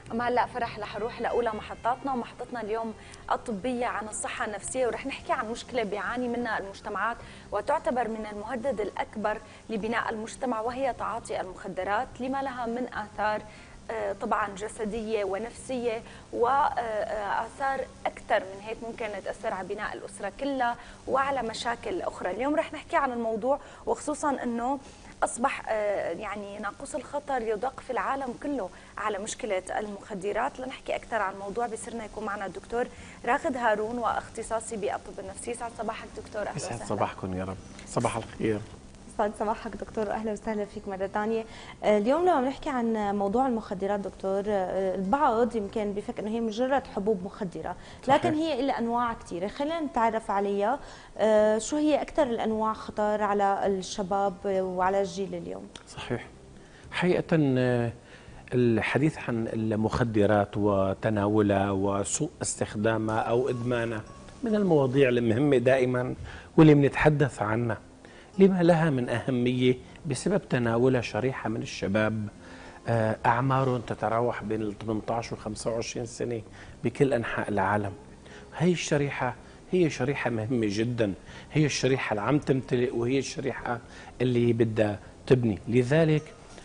أما هلا فرح رح نروح لأولى محطاتنا، ومحطتنا اليوم الطبية عن الصحة النفسية، ورح نحكي عن مشكلة بيعاني منها المجتمعات وتعتبر من المهدد الأكبر لبناء المجتمع، وهي تعاطي المخدرات لما لها من آثار طبعا جسدية ونفسية، وآثار أكثر من هيك ممكن تأثر على بناء الأسرة كلها وعلى مشاكل أخرى. اليوم رح نحكي عن الموضوع، وخصوصا أنه أصبح يعني ناقوس الخطر يدق في العالم كله على مشكلة المخدرات. لنحكي أكثر عن الموضوع بصيرنا يكون معنا الدكتور راغد هارون، واختصاصي بالطب النفسي. يسعد صباحك دكتور، أهلا وسهلا. يسعد صباحكم يا رب، صباح الخير. يسعد صباحك دكتور، اهلا وسهلا فيك مره ثانيه. اليوم لما بنحكي عن موضوع المخدرات دكتور، البعض يمكن بفكر انه هي مجرد حبوب مخدره، لكن هي لها انواع كثيره. خلينا نتعرف عليها. شو هي اكثر الانواع خطر على الشباب وعلى الجيل اليوم؟ صحيح. حقيقة الحديث عن المخدرات وتناولها وسوء استخدامها أو إدمانها من المواضيع المهمة دائما واللي بنتحدث عنها. لما لها من أهمية؟ بسبب تناولها شريحة من الشباب أعمارهم تتراوح بين ال 18 و 25 سنة بكل أنحاء العالم. هي الشريحة هي شريحة مهمة جدا، هي الشريحة اللي عم تمتلئ، وهي الشريحة اللي بدها تبني. لذلك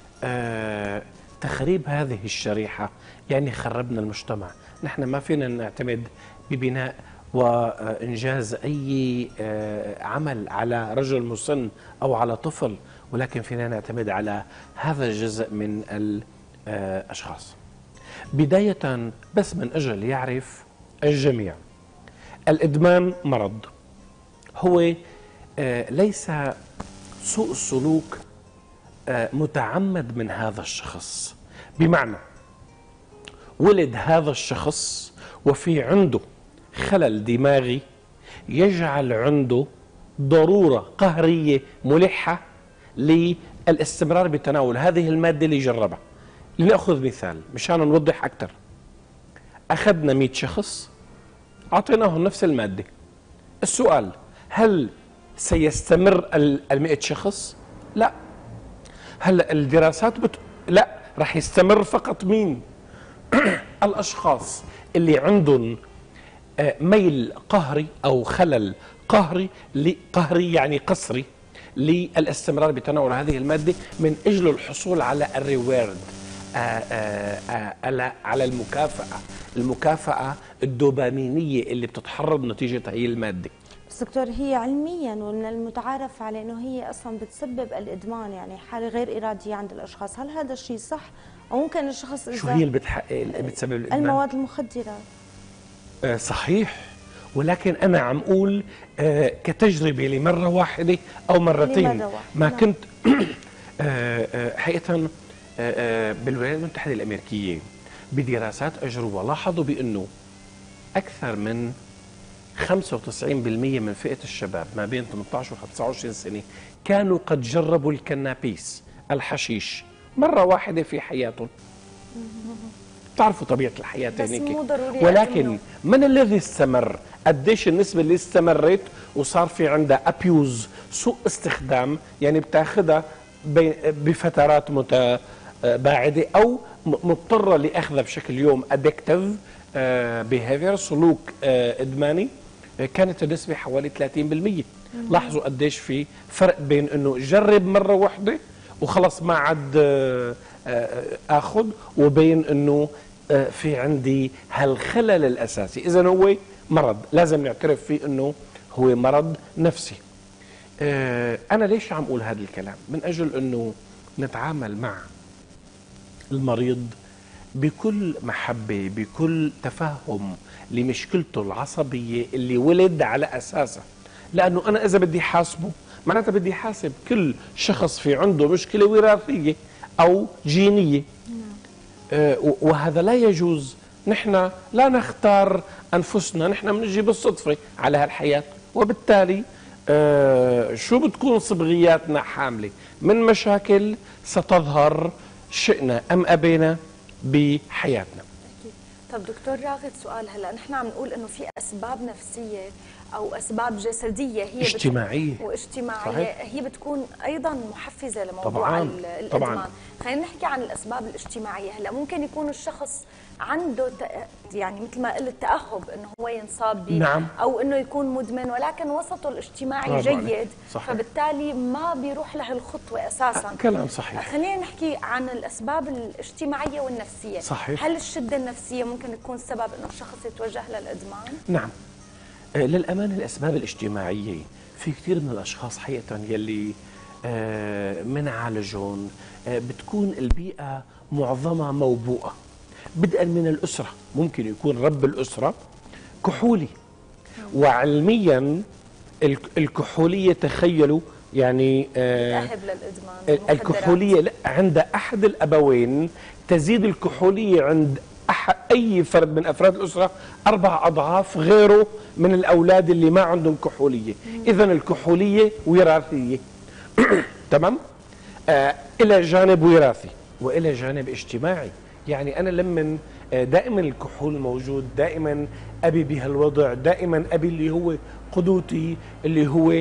تخريب هذه الشريحة يعني خربنا المجتمع. نحن ما فينا نعتمد ببناء وإنجاز أي عمل على رجل مسن أو على طفل، ولكن فينا نعتمد على هذا الجزء من الأشخاص. بداية بس من أجل يعرف الجميع، الإدمان مرض، هو ليس سوء سلوك متعمد من هذا الشخص. بمعنى ولد هذا الشخص وفي عنده خلل دماغي يجعل عنده ضرورة قهرية ملحة للاستمرار بتناول هذه المادة اللي جربها. لنأخذ مثال مشان نوضح أكثر. أخذنا 100 شخص أعطيناهم نفس المادة. السؤال، هل سيستمر 100 شخص؟ لا. هلا الدراسات لا، رح يستمر فقط مين؟ الأشخاص اللي عندهم ميل قهري أو خلل قهري يعني قسري للاستمرار بتناول هذه المادة من أجل الحصول على الريوارد، على المكافأة الدوبامينية اللي بتتحرض نتيجة هي المادة. بس دكتور، هي علميا ومن المتعارف عليه انه هي اصلا بتسبب الادمان، يعني حاله غير اراديه عند الاشخاص. هل هذا الشيء صح؟ او ممكن الشخص شو هي اللي بتسبب الادمان؟ المواد المخدره. صحيح، ولكن انا عم اقول كتجربه لمره واحده او مرتين. ما كنت حقيقه بالولايات المتحده الامريكيه بدراسات اجروا لاحظوا بانه اكثر من 95% من فئة الشباب ما بين 18 و 25 سنة كانوا قد جربوا الكنابيس، الحشيش، مرة واحدة في حياتهم. بتعرفوا طبيعة الحياة هيك. ولكن من الذي استمر؟ قديش النسبة اللي استمرت وصار في عندها أبيوز، سوء استخدام، يعني بتاخذها بفترات متباعدة أو مضطرة لأخذها بشكل يوم addictive behavior، سلوك إدماني، كانت النسبة حوالي 30%. لاحظوا قديش في فرق بين انه جرب مرة واحدة وخلص ما عاد اخذ، وبين انه في عندي هالخلل الاساسي. اذا هو مرض لازم نعترف فيه انه هو مرض نفسي. انا ليش عم اقول هذا الكلام؟ من اجل انه نتعامل مع المريض بكل محبة، بكل تفهم لمشكلته العصبية اللي ولد على أساسها. لأنه أنا إذا بدي حاسبه معناتها بدي حاسب كل شخص في عنده مشكلة وراثية أو جينية. وهذا لا يجوز. نحن لا نختار أنفسنا، نحن بنجي بالصدفة على هالحياة، وبالتالي شو بتكون صبغياتنا حاملة من مشاكل ستظهر شئنا أم أبينا بحياتنا. طب دكتور راغد، سؤال، هلا نحن عم نقول انه في اسباب نفسيه او اسباب جسديه هي اجتماعيه واجتماعيه صحيح. هي بتكون ايضا محفزه لموضوع طبعاً. الادمان. طبعاً. خلينا نحكي عن الاسباب الاجتماعيه. هلا ممكن يكون الشخص عنده يعني مثل ما قلت تاهب انه هو ينصاب به، نعم. او انه يكون مدمن، ولكن وسطه الاجتماعي جيد، فبالتالي ما بيروح له الخطوه اساسا. كلام صحيح. خلينا نحكي عن الاسباب الاجتماعيه والنفسيه. صحيح. هل الشده النفسيه ممكن تكون سبب انه الشخص يتوجه للادمان؟ نعم. للأمانة الأسباب الاجتماعية في كثير من الأشخاص حقيقة يلي منعالجهم بتكون البيئة معظمها موبوءة، بدءا من الأسرة. ممكن يكون رب الأسرة كحولي، وعلميا الكحولية تخيلوا يعني تأهب للإدمان. الكحولية عند أحد الأبوين تزيد الكحولية عند أي فرد من أفراد الأسرة 4 أضعاف غيره من الأولاد اللي ما عندهم كحولية. إذن الكحولية وراثية. تمام؟ إلى جانب وراثي وإلى جانب اجتماعي. يعني أنا لمن دائما الكحول موجود، دائما أبي بهالوضع، دائما أبي اللي هو قدوتي، اللي هو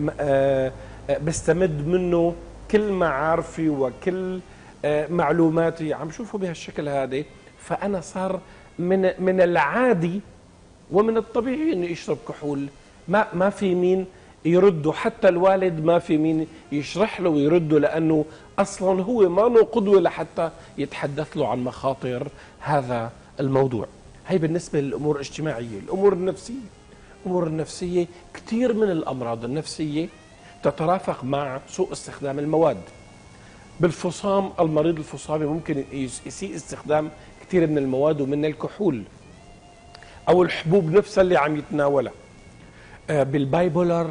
بستمد منه كل معارفي وكل معلوماتي، عم شوفه بهالشكل هذا، فأنا صار من العادي ومن الطبيعي إنه يشرب كحول. ما في مين يرده، حتى الوالد ما في مين يشرح له ويرده، لأنه أصلا هو ما له قدوة لحتى يتحدث له عن مخاطر هذا الموضوع. هي بالنسبة للأمور الاجتماعية. الأمور النفسية، الأمور النفسية كثير من الأمراض النفسية تترافق مع سوء استخدام المواد. بالفصام، المريض الفصامي ممكن يسيء استخدام كثير من المواد ومن الكحول أو الحبوب نفسها اللي عم يتناولها. بالبايبولر،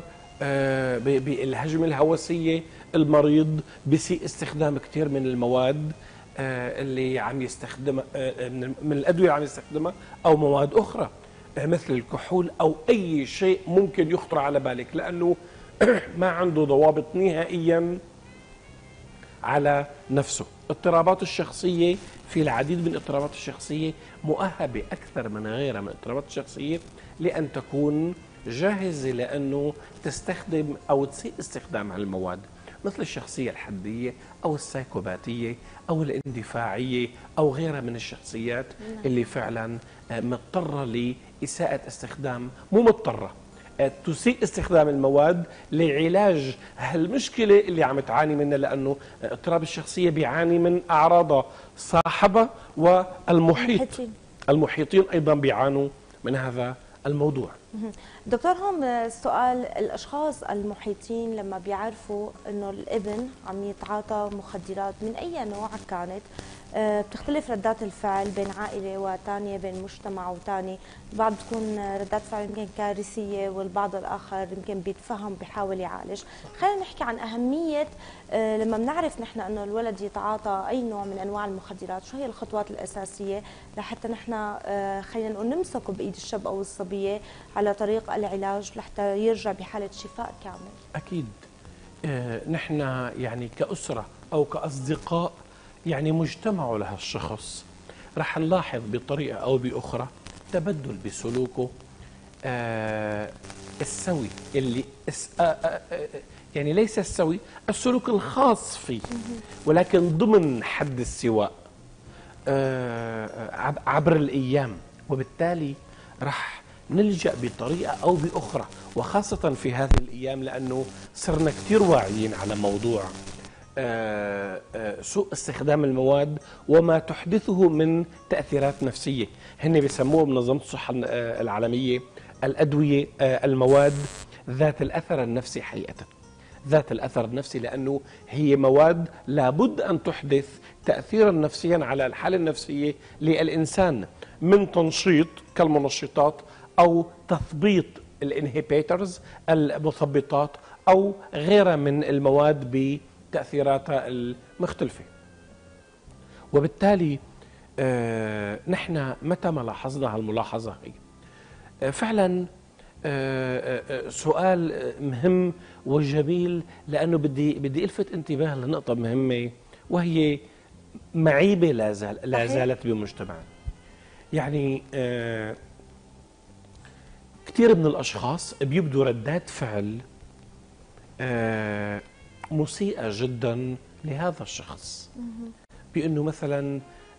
بالهجمة الهوسية، المريض بيسيء استخدام كثير من المواد اللي عم يستخدمها، من الأدوية اللي عم يستخدمها، أو مواد أخرى مثل الكحول أو أي شيء ممكن يخطر على بالك، لأنه ما عنده ضوابط نهائيا على نفسه. اضطرابات الشخصية، في العديد من الاضطرابات الشخصية مؤهبة أكثر من غيرها من الاضطرابات الشخصية لأن تكون جاهزة لأنه تستخدم أو تسيء استخدام هالمواد، مثل الشخصية الحدية أو السايكوباتية أو الاندفاعية أو غيرها من الشخصيات اللي فعلا مضطرة لإساءة استخدام، مو مضطرة، تسيء استخدام المواد لعلاج هالمشكلة اللي عم تعاني منها، لأنه اضطراب الشخصية بيعاني من أعراضها صاحبها والمحيط. المحيطين أيضا بيعانوا من هذا الموضوع. دكتور، هون السؤال، الاشخاص المحيطين لما بيعرفوا انه الابن عم يتعاطى مخدرات من اي نوع كانت، بتختلف ردات الفعل بين عائله وثانيه، بين مجتمع وثاني. البعض بتكون ردات فعل يمكن كارثيه، والبعض الاخر يمكن بيتفهم بيحاول يعالج. خلينا نحكي عن اهميه لما بنعرف نحن انه الولد يتعاطى اي نوع من انواع المخدرات، شو هي الخطوات الاساسيه لحتى نحن خلينا نقول نمسكه بايد الشاب او الصبيه على طريق العلاج لحتى يرجع بحاله شفاء كامل؟ اكيد نحن يعني كأسرة او كأصدقاء يعني مجتمع لهالشخص رح نلاحظ بطريقة او باخرى تبدل بسلوكه السوي، اللي يعني ليس السوي، السلوك الخاص فيه ولكن ضمن حد السواء عبر الأيام، وبالتالي رح نلجأ بطريقة أو بأخرى، وخاصة في هذه الأيام لأنه صرنا كثير واعيين على موضوع سوء استخدام المواد وما تحدثه من تأثيرات نفسية. هن بيسموه بمنظمة الصحة العالمية الأدوية المواد ذات الأثر النفسي، حقيقة ذات الأثر النفسي، لأنه هي مواد لابد أن تحدث تأثيرا نفسيا على الحالة النفسية للإنسان، من تنشيط كالمنشطات أو تثبيط الانهبيترز المثبطات أو غيرها من المواد بتأثيراتها المختلفة. وبالتالي نحن متى ما لاحظنا هالملاحظة هي فعلا سؤال مهم وجميل، لأنه بدي ألفت انتباه لنقطة مهمة وهي معيبة لا زالت بمجتمعنا. يعني كثير من الاشخاص بيبدوا ردات فعل مسيئة جدا لهذا الشخص، بأنه مثلا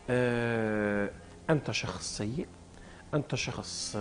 أنت شخص سيء، أنت شخص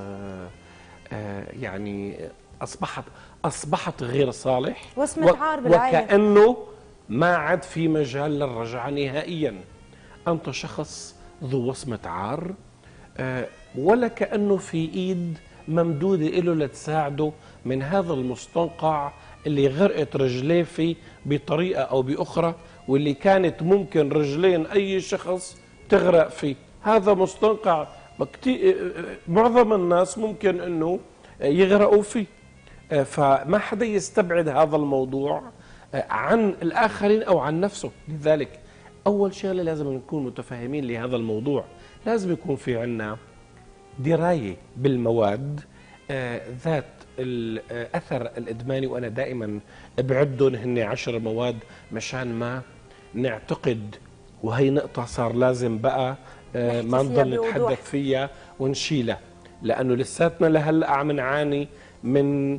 يعني أصبحت غير صالح، وصمة عار بالعين، وكأنه ما عاد في مجال للرجعة نهائيا. أنت شخص ذو وصمة عار، ولا كأنه في إيد ممدودة له لتساعده من هذا المستنقع اللي غرقت رجليه فيه بطريقة أو بأخرى، واللي كانت ممكن رجلين أي شخص تغرق فيه. هذا مستنقع معظم الناس ممكن أنه يغرقوا فيه، فما حدا يستبعد هذا الموضوع عن الآخرين أو عن نفسه. لذلك أول شغلة لازم نكون متفاهمين لهذا الموضوع، لازم يكون في عنا دراية بالمواد ذات الأثر الإدماني، وأنا دائما بعدهم هن 10 مواد مشان ما نعتقد، وهي نقطة صار لازم بقى ما نضل نتحدث فيها ونشيلها، لأنه لساتنا لهلأ عم نعاني من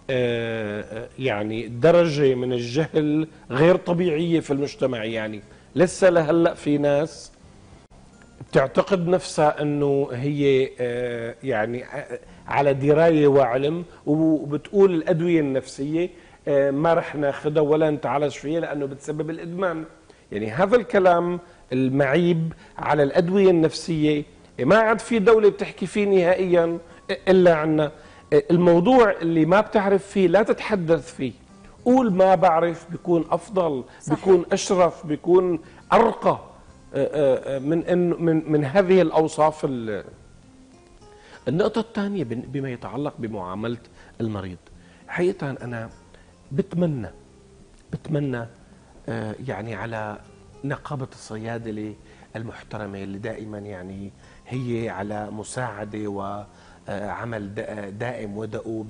يعني درجة من الجهل غير طبيعية في المجتمع. يعني لسه لهلأ في ناس بتعتقد نفسها انه هي يعني على درايه وعلم، وبتقول الادويه النفسيه ما رح ناخذها ولا نتعالج فيها لانه بتسبب الادمان. يعني هذا الكلام المعيب على الادويه النفسيه ما عاد في دوله بتحكي فيه نهائيا الا عنا. الموضوع اللي ما بتعرف فيه لا تتحدث فيه، قول ما بعرف، بيكون افضل، بيكون اشرف، بيكون ارقى من هذه الأوصاف. النقطة الثانية بما يتعلق بمعاملة المريض، حقيقة أنا بتمنى يعني على نقابة الصيادلة المحترمة اللي دائما يعني هي على مساعدة وعمل دائم ودؤوب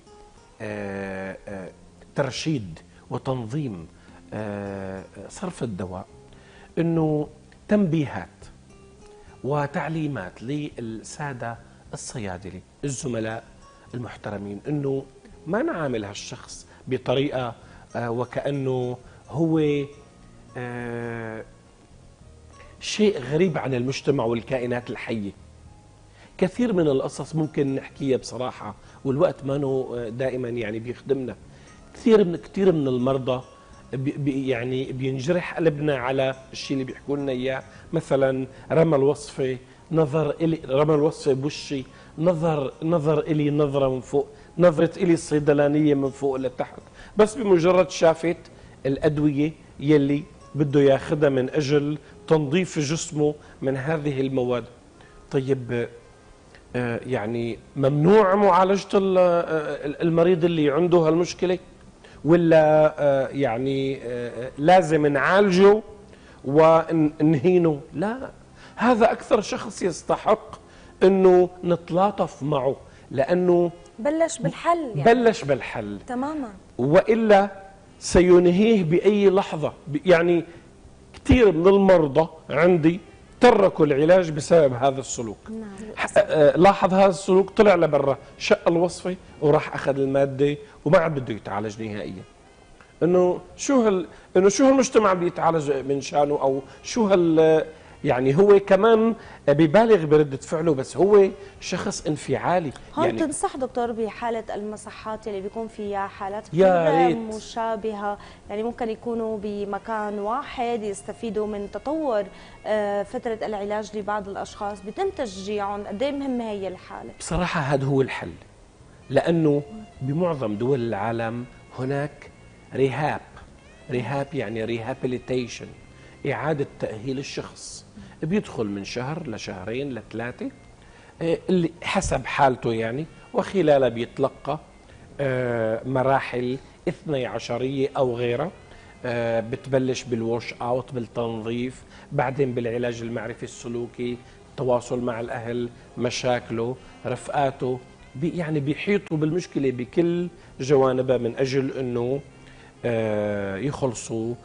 بترشيد وتنظيم صرف الدواء، انه تنبيهات وتعليمات للساده الصيادله الزملاء المحترمين، انه ما نعامل هالشخص بطريقه وكانه هو شيء غريب عن المجتمع والكائنات الحيه. كثير من القصص ممكن نحكيها بصراحه والوقت ما دائما يعني بيخدمنا. كثير من المرضى يعني بينجرح قلبنا على الشيء اللي بيحكوا لنا اياه، مثلا رمى الوصفه بوشي، نظر الي نظره من فوق، نظره الي الصيدلانيه من فوق لتحت، بس بمجرد شافت الادويه يلي بده ياخذها من اجل تنظيف جسمه من هذه المواد. طيب يعني ممنوع معالجه المريض اللي عنده هالمشكله، ولا يعني لازم نعالجه ونهينه؟ لا، هذا أكثر شخص يستحق أنه نتلاطف معه، لأنه بلش بالحل بلش بالحل تماما، وإلا سينهيه بأي لحظة. يعني كثير من المرضى عندي تركوا العلاج بسبب هذا السلوك. لاحظ هذا السلوك، طلع لبرا، شق الوصفه وراح اخذ الماده وما عاد بده يتعالج نهائيا. انه شو المجتمع بده يتعالج من شانه، او شو يعني هو كمان ببالغ بردة فعله، بس هو شخص انفعالي. هون يعني تنصح دكتور بحالة المصحات اللي بيكون فيها حالات مشابهة، يعني ممكن يكونوا بمكان واحد يستفيدوا من تطور فترة العلاج لبعض الأشخاص، بيتم تشجيعهم، قد ايه مهمة هي الحالة؟ بصراحة هذا هو الحل، لأنه بمعظم دول العالم هناك ريهاب يعني ريهابيليتيشن، إعادة تأهيل الشخص، بيدخل من شهر لشهرين لثلاثة اللي حسب حالته يعني، وخلالها بيتلقى مراحل 12 أو غيرها. بتبلش بالوش اوت، بالتنظيف، بعدين بالعلاج المعرفي السلوكي، التواصل مع الأهل، مشاكله، رفقاته، يعني بيحيطوا بالمشكلة بكل جوانبها من أجل أنه يخلصوا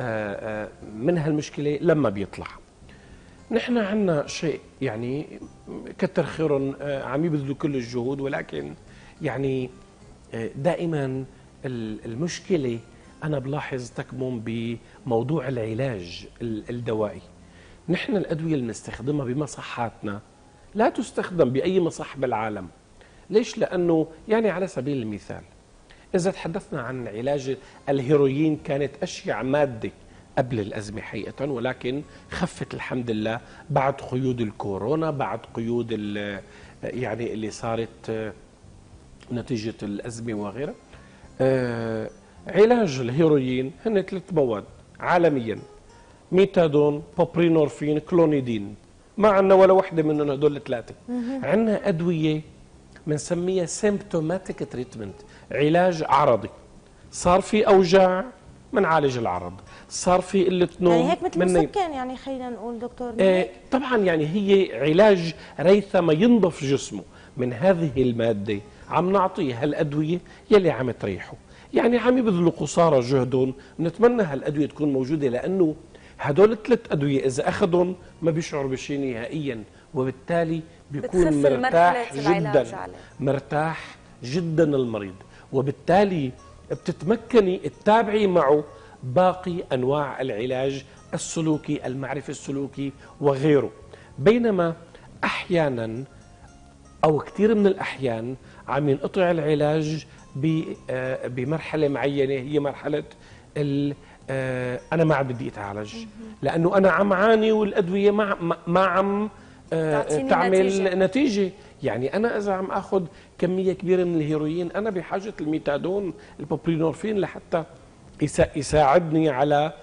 من هالمشكلة لما بيطلع. نحن عنا شيء يعني كتر خيرهم عم يبذلوا كل الجهود، ولكن يعني دائما المشكلة أنا بلاحظ تكمن بموضوع العلاج الدوائي. نحن الأدوية اللي بنستخدمها بمصحاتنا لا تستخدم بأي مصح بالعالم. ليش؟ لأنه يعني على سبيل المثال إذا تحدثنا عن علاج الهيروين، كانت أشيع مادة قبل الأزمة حقيقة، ولكن خفت الحمد لله بعد قيود الكورونا، بعد قيود يعني اللي صارت نتيجة الأزمة وغيرها. علاج الهيروين هن 3 مواد عالميا: ميتادون، بوبرينورفين، كلونيدين. ما عندنا ولا وحدة منهم هدول ال3. عندنا أدوية بنسميها سيمبتوماتيك تريتمنت، علاج عرضي. صار في أوجاع منعالج العرض، صار في قلة نوم يعني هيك مثل مسكن، يعني خلينا نقول دكتور. طبعا يعني هي علاج ريثما ينظف جسمه من هذه المادة، عم نعطيه هالأدوية يلي عم تريحه. يعني عم يبذلوا قصارى جهدهم، نتمنى هالأدوية تكون موجودة، لأنه هدول ال3 أدوية إذا أخذهم ما بيشعر بشيء نهائيا، وبالتالي بيكون مرتاح جدا، مرتاح جدا المريض، وبالتالي بتتمكني تتابعي معه باقي أنواع العلاج السلوكي، المعرفي السلوكي وغيره. بينما أحيانا أو كثير من الأحيان عم ينقطع العلاج بمرحلة معينة، هي مرحلة أنا ما عاد بدي أتعالج، لأنه أنا عم عاني والأدوية ما عم تعمل نتيجة. يعني أنا إذا عم أخذ كمية كبيرة من الهيروين، أنا بحاجة الميتادون، البوبرينورفين، لحتى يساعدني على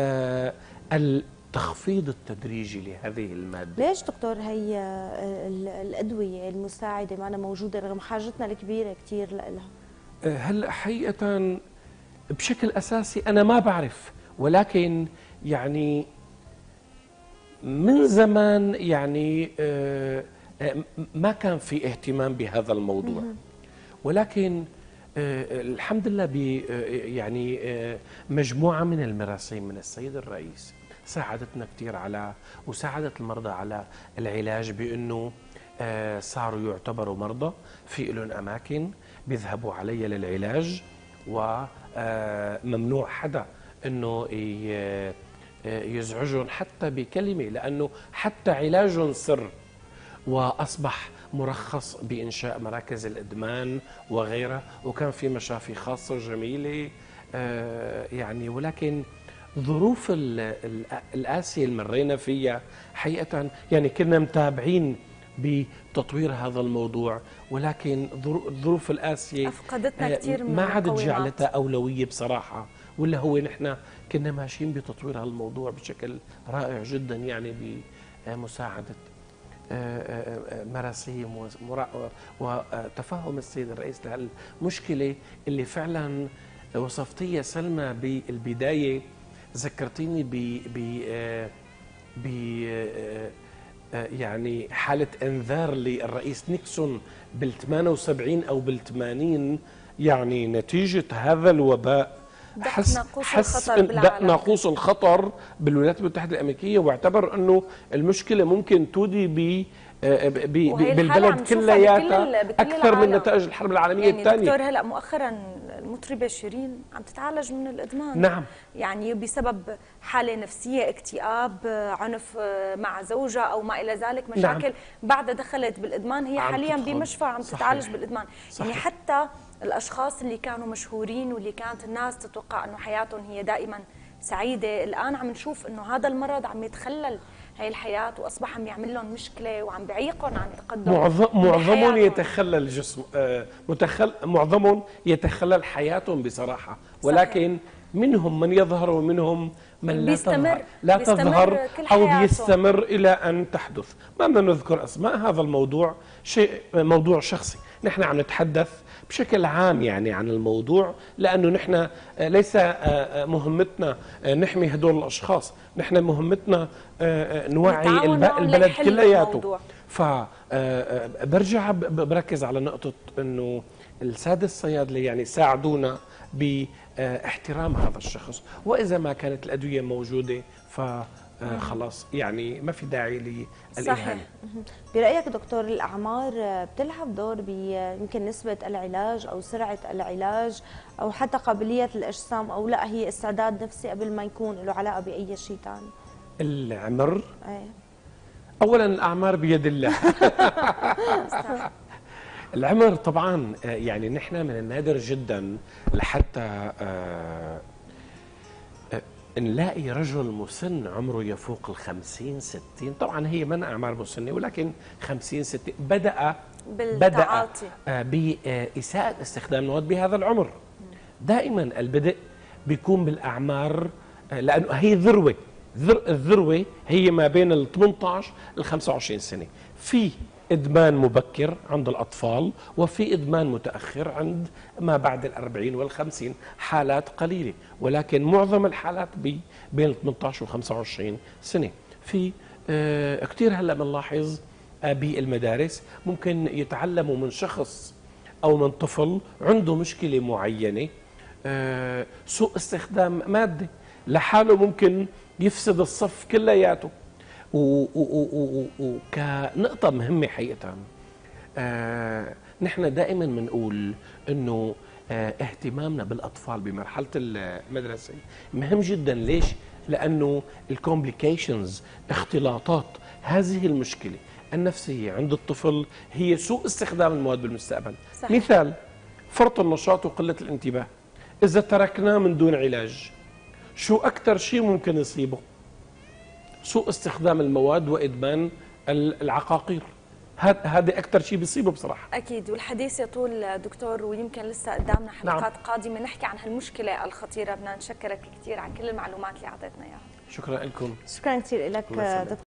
التخفيض التدريجي لهذه المادة. ليش دكتور هي الأدوية المساعدة معنا موجودة رغم حاجتنا الكبيرة كثير لها؟ هلا حقيقة بشكل أساسي أنا ما بعرف، ولكن يعني من زمان يعني ما كان في اهتمام بهذا الموضوع، ولكن الحمد لله يعني مجموعة من المراسيم من السيد الرئيس ساعدتنا كثير على وساعدت المرضى على العلاج، بأنه صاروا يعتبروا مرضى، في لهم أماكن بيذهبوا عليها للعلاج، وممنوع حدا أنه يزعجهم حتى بكلمة، لأنه حتى علاجهم سر، وأصبح مرخص بإنشاء مراكز الإدمان وغيرها، وكان في مشافي خاصة جميلة يعني. ولكن ظروف القاسية اللي مرينا فيها حقيقة، يعني كنا متابعين بتطوير هذا الموضوع، ولكن الظروف القاسية أفقدتنا كثير من ما عادت المقومات. جعلتها أولوية بصراحة، ولا هو نحن كنا ماشيين بتطوير هذا الموضوع بشكل رائع جدا، يعني بمساعدة مراسيم وتفهم السيد الرئيس لهالمشكلة اللي فعلا وصفتيها سلمى بالبداية. ذكرتيني ب يعني حالة انذار للرئيس نيكسون بال78 او بال80، يعني نتيجة هذا الوباء دق ناقوس الخطر بالولايات المتحدة الأمريكية، واعتبر أنه المشكلة ممكن تودي بالبلد كلياتها أكثر من نتائج الحرب العالمية يعني الثانية. دكتور هلا مؤخرا المطربة شيرين عم تتعالج من الإدمان. نعم. يعني بسبب حالة نفسية، اكتئاب، عنف مع زوجها أو ما إلى ذلك، مشاكل نعم. بعد دخلت بالإدمان، هي حاليا بمشفى عم تتعالج بالإدمان. صحيح. يعني حتى الأشخاص اللي كانوا مشهورين واللي كانت الناس تتوقع أنه حياتهم هي دائما سعيدة، الآن عم نشوف أنه هذا المرض عم يتخلل هاي الحياة، وأصبح عم يعمل لهم مشكلة وعم بعيقهم عن التقدم. معظمهم يتخلل جسم معظمهم يتخلل حياتهم بصراحة، ولكن منهم من يظهر ومنهم من لا تظهر أو بيستمر إلى أن تحدث. ما بدنا نذكر أسماء، هذا الموضوع موضوع شخصي، نحن عم نتحدث بشكل عام يعني عن الموضوع، لأنه نحن ليس مهمتنا نحمي هدول الأشخاص، نحن مهمتنا نوعي البلد كلياته. فبرجع بركز على نقطة أنه السادة الصيادلة يعني ساعدونا باحترام هذا الشخص، وإذا ما كانت الأدوية موجودة خلاص يعني ما في داعي للإهانة. صحيح. برأيك دكتور الأعمار بتلعب دور يمكن نسبة العلاج أو سرعة العلاج أو حتى قابلية الإجسام، أو لا هي استعداد نفسي قبل ما يكون له علاقة بأي شيء ثاني؟ العمر أي. أولا الأعمار بيد الله. العمر طبعا يعني نحن من النادر جدا لحتى نلاقي رجل مسن عمره يفوق 50-60. طبعا هي من أعمار مسنة، ولكن 50-60 بدأ بالتعاطي بإساءة استخدام المواد بهذا العمر. دائما البدء بيكون بالأعمار، لأنه هي الذروة هي ما بين ال 18 ل 25 سنة. في إدمان مبكر عند الأطفال، وفي إدمان متأخر عند ما بعد ال40 وال50. حالات قليلة، ولكن معظم الحالات بين 18 و25 سنة. في كثير هلا بنلاحظ بالمدارس ممكن يتعلموا من شخص أو من طفل عنده مشكلة معينة، سوء استخدام مادة لحاله ممكن يفسد الصف كلياته. وكنقطة مهمة حقيقة، نحن دائما بنقول انه اهتمامنا بالاطفال بمرحلة المدرسة مهم جدا. ليش؟ لانه الكومبليكيشنز، اختلاطات هذه المشكلة النفسية عند الطفل هي سوء استخدام المواد بالمستقبل. صحيح. مثال فرط النشاط وقلة الانتباه، اذا تركناه من دون علاج شو اكثر شيء ممكن يصيبه؟ سوء استخدام المواد وإدمان العقاقير. هذا أكثر شيء بيصيبه بصراحة. أكيد، والحديث يطول دكتور، ويمكن لسه قدامنا حلقات قادمة نحكي عن هالمشكلة الخطيرة. بدنا نشكرك كثير عن كل المعلومات اللي أعطيتنا إياها. شكرا لكم. شكرا كثير لك دكتور.